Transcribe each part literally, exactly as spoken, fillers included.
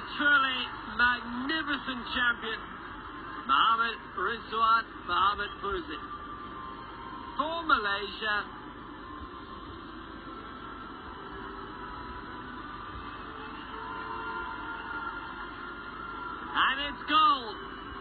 truly magnificent champion, Mohamed Rizwan Mohamed Fauzi. For Malaysia, and it's gold.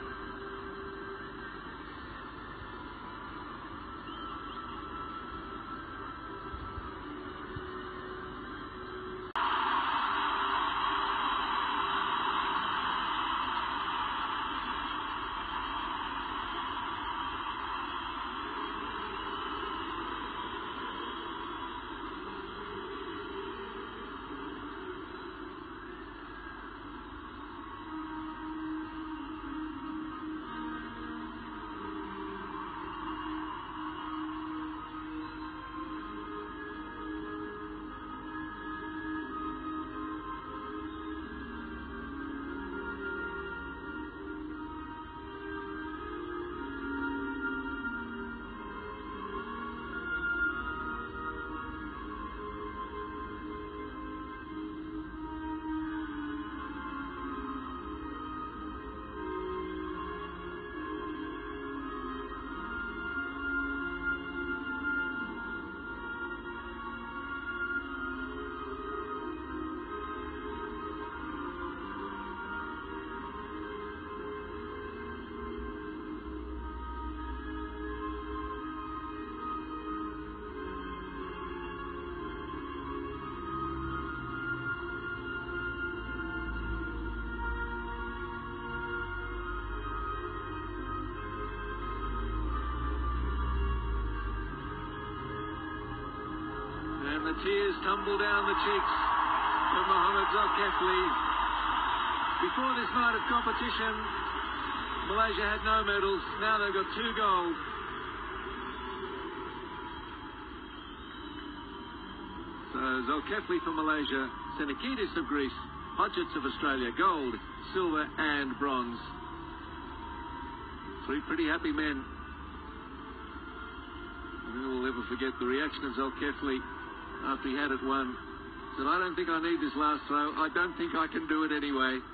And the tears tumble down the cheeks of Mohamed Zulkifli. Before this night of competition, Malaysia had no medals. Now they've got two gold. So Zulkifli for Malaysia, Senakidis of Greece, Hodgetts of Australia, gold, silver and bronze. Three pretty happy men. We will never forget the reaction of Zulkifli after he had it won. Said, I don't think I need this last throw. I don't think I can do it anyway.